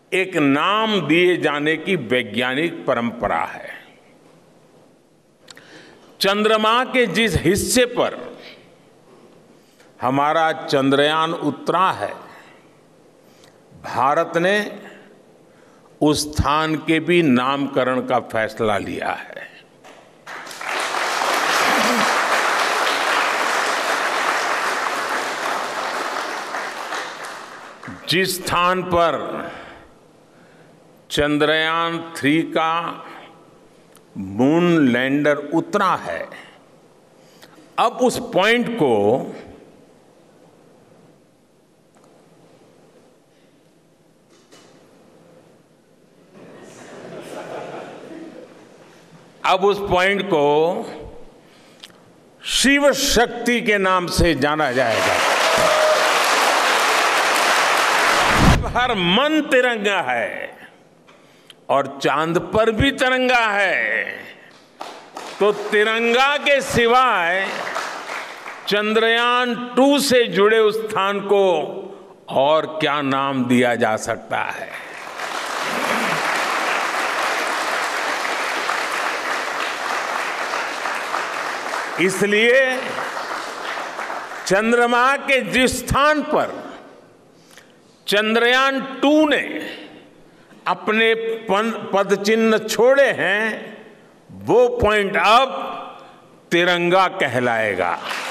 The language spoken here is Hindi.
एक नाम दिए जाने की वैज्ञानिक परंपरा है। चंद्रमा के जिस हिस्से पर हमारा चंद्रयान उतरा है, भारत ने उस स्थान के भी नामकरण का फैसला लिया है। जिस स्थान पर चंद्रयान 3 का मून लैंडर उतरा है, अब उस पॉइंट को शिव शक्ति के नाम से जाना जाएगा। हर मन तिरंगा है और चांद पर भी तिरंगा है, तो तिरंगा के सिवाय चंद्रयान 2 से जुड़े उस स्थान को और क्या नाम दिया जा सकता है। इसलिए चंद्रमा के जिस स्थान पर चंद्रयान 2 ने अपने पदचिन्ह छोड़े हैं, वो पॉइंट अब तिरंगा कहलाएगा।